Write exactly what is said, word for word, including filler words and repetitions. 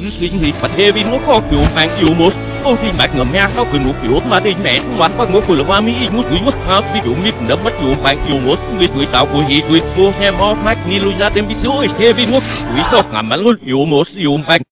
Swing và thế vì nó có kiểu bằng yêu một ô thì bạc ngầm nha sau khi nụ kiểu mà đi mẹ ngoan qua ngôi phù là hoa mỹ một quý mất house ví dụ mít đấm mất yêu bằng yêu một người tuổi tạo của hi tuổi cô hem off mac ni lui ra tem ví dụ thế vì một quý sọc ngầm mà luôn yêu một yêu bằng